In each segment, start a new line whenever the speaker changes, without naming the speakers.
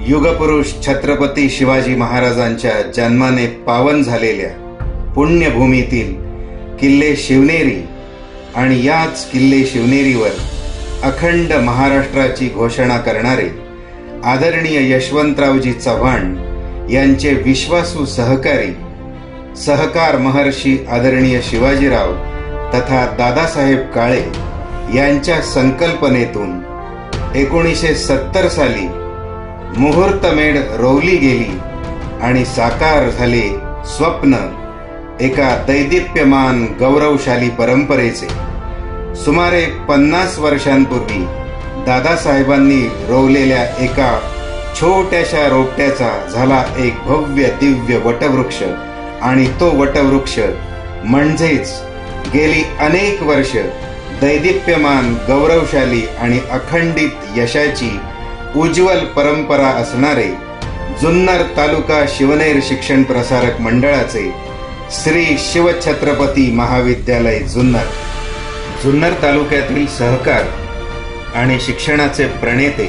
युगपुरुष छत्रपती शिवाजी महाराजांच्या जन्माने पावन झालेल्या पुण्यभूमीतील किल्ले शिवनेरी आणि याच किल्ले शिवनेरीवर अखंड महाराष्ट्राची घोषणा करणारे आदरणीय यशवंतरावजी चव्हाण यांचे विश्वासू सहकारी सहकार महर्षी आदरणीय शिवाजीराव तथा दादासाहेब काळे यांच्या संकल्पनेतून 1970 साली मुहूर्तमेढ रोवली गेली आणि साकार झाले स्वप्न एका दैदिप्यमान गौरवशाली परंपरेचे। सुमारे 50 वर्षांपूर्वी दादासाहेबांनी रोवलेल्या एका छोट्याशा रोपट्याचा झाला एक भव्य दिव्य वटवृक्ष आणि तो वटवृक्ष म्हणजेच गेली अनेक वर्ष दैदिप्यमान गौरवशाली आणि अखंडित यशाची उज्ज्वल परंपरा असणारे जुन्नर तालुका शिवनेर शिक्षण प्रसारक मंडळाचे श्री शिवछत्रपती महाविद्यालय जुन्नर। जुन्नर तालुक्यातील सहकार आणि शिक्षणाचे प्रणेते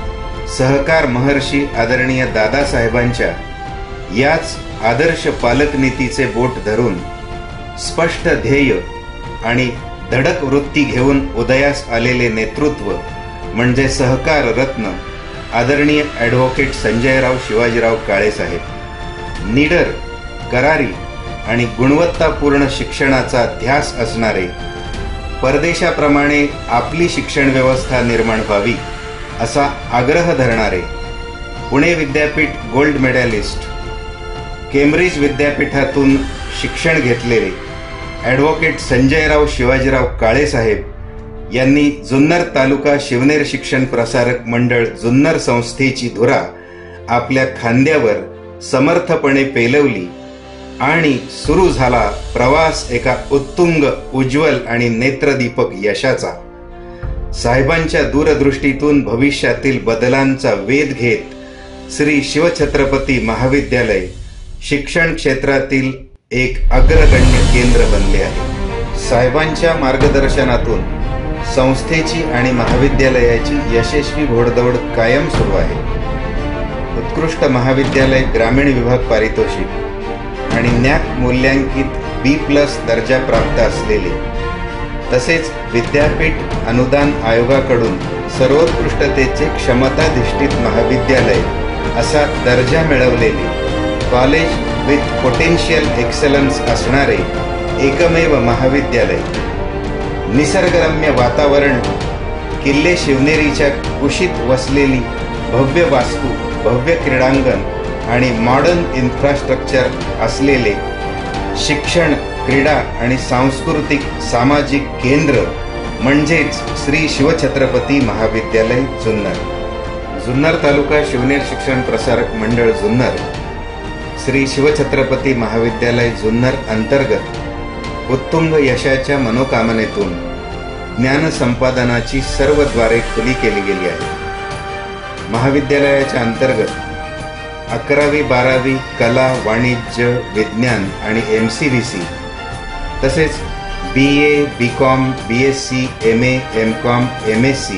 सहकार महर्षी आदरणीय दादासाहेबांच्या याच आदर्श पालक नीतीचे बोट धरून स्पष्ट ध्येय आणि धडक वृत्ती घेऊन उदयास आलेले नेतृत्व म्हणजे सहकार रत्न आदरणीय ॲडव्होकेट संजयराव शिवाजीराव काळे साहेब। निडर, करारी आणि गुणवत्तापूर्ण शिक्षणाचा ध्यास असणारे, परदेशाप्रमाणे आपली शिक्षण व्यवस्था निर्माण व्हावी असा आग्रह धरणारे, पुणे विद्यापीठ गोल्ड मेडलिस्ट, केम्ब्रिज विद्यापीठातून शिक्षण घेतलेले ॲडव्होकेट संजयराव शिवाजीराव काळे साहेब यांनी जुन्नर तालुका शिवनेर शिक्षण प्रसारक मंडळ जुन्नर संस्थेची धुरा आपल्या खांद्यावर समर्थपणे पेलवली आणि सुरू झाला प्रवास एका उत्तुंग, उज्ज्वल आणि नेत्रदीपक यशाचा। साहेबांच्या दूरदृष्टीतून भविष्यातील बदलांचा वेध घेत श्री शिवछत्रपती महाविद्यालय शिक्षण क्षेत्रातील एक अग्रगण्य केंद्र बनले आहे। साहेबांच्या मार्गदर्शनातून संस्थेची आणि महाविद्यालयाची यशस्वी घोडदौड कायम सुरू आहे। उत्कृष्ट महाविद्यालय ग्रामीण विभाग पारितोषिक आणि नॅक मूल्यांकित B+ दर्जा प्राप्त असलेले तसेच विद्यापीठ अनुदान आयोगाकडून सर्वोत्कृष्टतेचे क्षमताधिष्ठित महाविद्यालय असा दर्जा मिळवलेले कॉलेज विथ पोटेन्शियल एक्सलन्स असणारे एकमेव महाविद्यालय, निसर्गरम्य वातावरण, किल्ले शिवनेरीच्या कुशीत वसलेली भव्य वास्तू, भव्य क्रीडांगण आणि मॉडर्न इन्फ्रास्ट्रक्चर असलेले शिक्षण, क्रीडा आणि सांस्कृतिक सामाजिक केंद्र म्हणजेच श्री शिवछत्रपती महाविद्यालय जुन्नर। जुन्नर तालुका शिवनेर शिक्षण प्रसारक मंडळ जुन्नर श्री शिवछत्रपती महाविद्यालय जुन्नर अंतर्गत उत्तुंग यशाच्या मनोकामनेतून ज्ञान संपादनाची सर्व द्वारे खुली केली गेली आहे। महाविद्यालयाच्या अंतर्गत 11वी 12वी कला, वाणिज्य, विज्ञान आणि MCVC तसेच BA, BCom, BSc, MA, MCom, MSc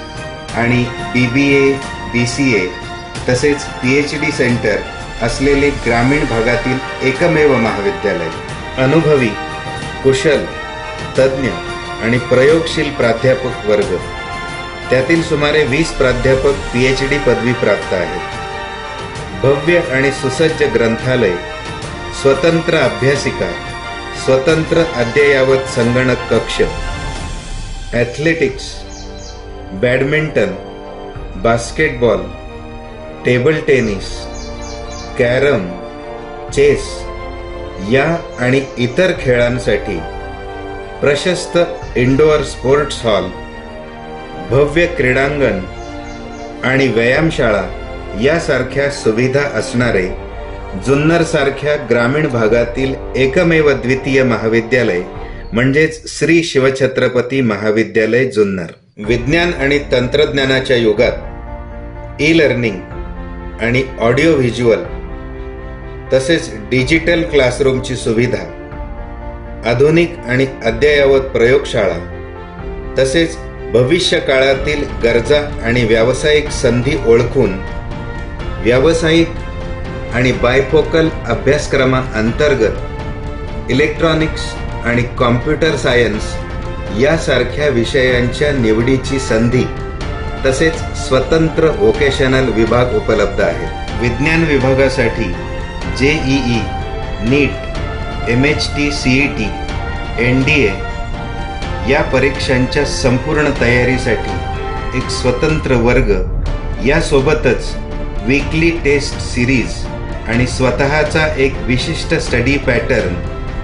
आणि BBA, BCA तसेच PhD सेंटर असलेले ग्रामीण भागातील एकमेव महाविद्यालय। अनुभवी, कुशल, तज्ञ आणि प्रयोगशील प्राध्यापक वर्ग, त्यातील सुमारे 20 प्राध्यापक PhD पदवी प्राप्त आहेत। भव्य आणि सुसज्ज ग्रंथालय, स्वतंत्र अभ्यासिका, स्वतंत्र अद्ययावत संगणक कक्ष, athletics, badminton, basketball, table tennis, carrom, chess या आणि इतर खेळांसाठी प्रशस्त इंडोअर स्पोर्ट्स हॉल, भव्य क्रीडांगण आणि व्यायामशाळा यासारख्या सुविधा असणारे जुन्नर सारख्या ग्रामीण भागातील एकमेव द्वितीय महाविद्यालय म्हणजेच श्री शिवछत्रपती महाविद्यालय जुन्नर। विज्ञान आणि तंत्रज्ञानाच्या युगात ई-लर्निंग आणि ऑडिओ व्हिज्युअल तसेच डिजिटल क्लासरूमची सुविधा, आधुनिक आणि अद्ययावत प्रयोगशाळा तसेच भविष्य काळातील गरजा आणि व्यावसायिक संधी ओळखून व्यावसायिक आणि बायफोकल अभ्यासक्रमांतर्गत इलेक्ट्रॉनिक्स आणि कॉम्प्युटर सायन्स यासारख्या विषयांच्या निवडीची संधी तसेच स्वतंत्र व्होकेशनल विभाग उपलब्ध आहेत. विज्ञान विभागासाठी JEE, NEET, MHT, CET, NDA या परीक्षांच्या संपूर्ण तयारीसाठी एक स्वतंत्र वर्ग, यासोबतच वीकली टेस्ट सिरीज आणि स्वतःचा एक विशिष्ट स्टडी पॅटर्न,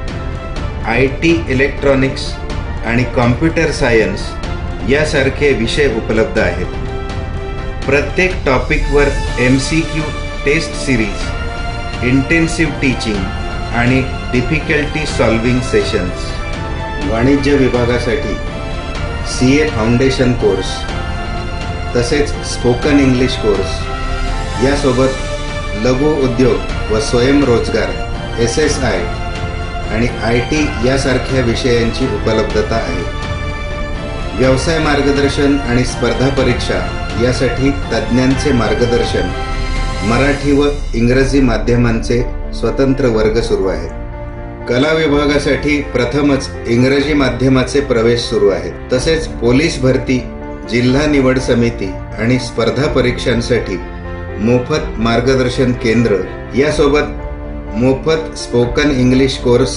IT, इलेक्ट्रॉनिक्स आणि कॉम्प्युटर सायन्स यासारखे विषय उपलब्ध आहेत. प्रत्येक टॉपिकवर MCQ test series, intensive teaching आणि डिफिकल्टी सॉल्विंग सेशन्स. वाणिज्य विभागासाठी CA फाउंडेशन कोर्स तसेच स्पोकन इंग्लिश कोर्स, यासोबत लघु उद्योग व स्वयंरोजगार SSI आणि IT यासारख्या विषयांची उपलब्धता आहे. व्यवसाय मार्गदर्शन आणि स्पर्धा परीक्षा यासाठी तज्ज्ञांचे मार्गदर्शन मराठी व इंग्रजी माध्यमांचे स्वतंत्र वर्ग सुरू आहेत. कला विभागासाठी प्रथमच इंग्रजी माध्यमाचे प्रवेश सुरू आहेत. तसेच पोलीस भरती, जिल्हा निवड समिती आणि स्पर्धा परीक्षांसाठी मोफत मार्गदर्शन केंद्र, यासोबत मोफत स्पोकन इंग्लिश कोर्स,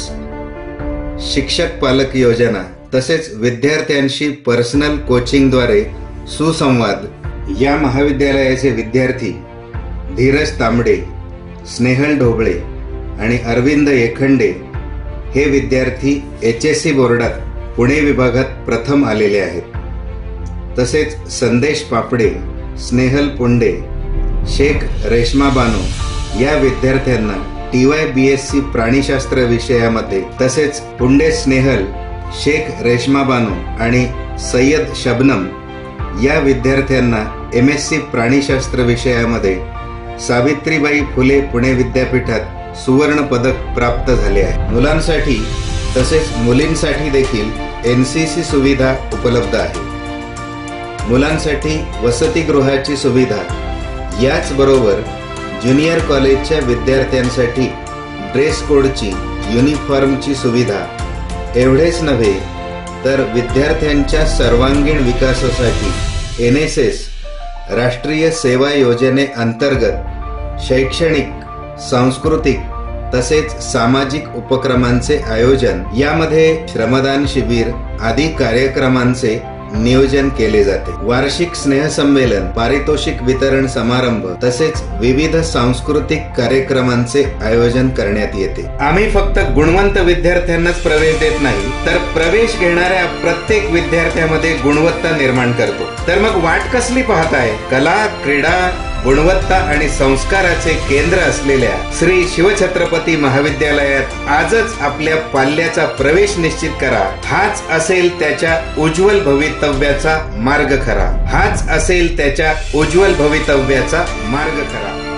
शिक्षक पालक योजना तसेच विद्यार्थ्यांशी पर्सनल कोचिंगद्वारे सुसंवाद. या महाविद्यालयाचे विद्यार्थी धीरज तांबडे, स्नेहल ढोबळे आणि अरविंद येखंडे हे विद्यार्थी HSC बोर्डात पुणे विभागात प्रथम आलेले आहेत. तसेच संदेश पापडे, स्नेहल पुंडे, शेख रेश्मा बानो या विद्यार्थ्यांना TY BSc प्राणीशास्त्र विषयामध्ये, तसेच पुंडे स्नेहल, शेख रेश्मा बानो आणि सय्यद शबनम या विद्यार्थ्यांना MSc प्राणीशास्त्र विषयामध्ये सावित्रीबाई फुले पुणे विद्यापीठात सुवर्ण पदक प्राप्त झाले आहे. मुलांसाठी तसेच मुलींसाठी देखील NCC सुविधा उपलब्ध आहे. मुलांसाठी वसतिगृहाची सुविधा, याचबरोबर ज्युनियर कॉलेजच्या विद्यार्थ्यांसाठी ड्रेस कोडची, युनिफॉर्मची सुविधा. एवढेच नव्हे तर विद्यार्थ्यांच्या सर्वांगीण विकासासाठी NSS राष्ट्रीय सेवा योजनेअंतर्गत शैक्षणिक, सांस्कृतिक तसेच सामाजिक उपक्रमांचे आयोजन, यामध्ये श्रमदान शिबिर आदी कार्यक्रमांचे नियोजन केले जाते. वार्षिक स्नेहसंमेलन, पारितोषिक वितरण समारंभ तसेच विविध सांस्कृतिक कार्यक्रमांचे आयोजन करण्यात येते. आम्ही फक्त गुणवंत विद्यार्थ्यांनाच प्रवेश देत नाही, तर प्रवेश घेणाऱ्या प्रत्येक विद्यार्थ्यामध्ये गुणवत्ता निर्माण करतो. तर मग वाट कसली पाहताय? कला, क्रीडा, गुणवत्ता आणि संस्काराचे केंद्र असलेल्या श्री शिवछत्रपती महाविद्यालयात आजच आपल्या पाल्याचा प्रवेश निश्चित करा. हाच असेल त्याच्या उज्ज्वल भवितव्याचा मार्ग खरा. हाच असेल त्याच्या उज्ज्वल भवितव्याचा मार्ग खरा.